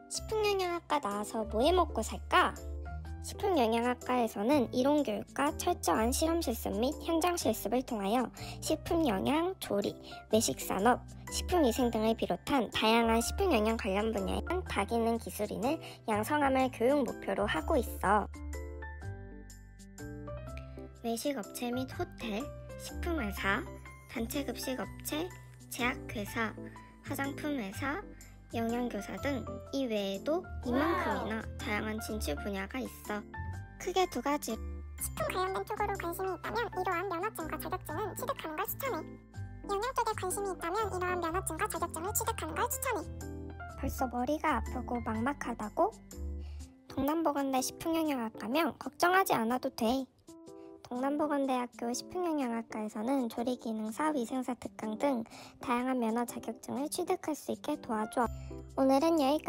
식품영양학과 나와서 뭐 해먹고 살까? 식품영양학과에서는 이론교육과 철저한 실험실습 및 현장 실습을 통하여 식품영양, 조리, 외식산업, 식품위생 등을 비롯한 다양한 식품영양 관련 분야의 다기능 기술인을 양성함을 교육 목표로 하고 있어. 외식업체 및 호텔, 식품회사, 단체급식업체, 제약회사, 화장품회사, 영양교사 등 이외에도 이만큼이나 다양한 진출 분야가 있어. 크게 두 가지. 식품 관련된 쪽으로 관심이 있다면 이러한 면허증과 자격증을 취득하는 걸 추천해. 영양 쪽에 관심이 있다면 이러한 면허증과 자격증을 취득하는 걸 추천해. 벌써 머리가 아프고 막막하다고? 동남보건대 식품영양학과면 걱정하지 않아도 돼. 동남보건대학교 식품영양학과에서는 조리기능사, 위생사 특강 등 다양한 면허 자격증을 취득할 수 있게 도와줘. 오늘은 여기까지.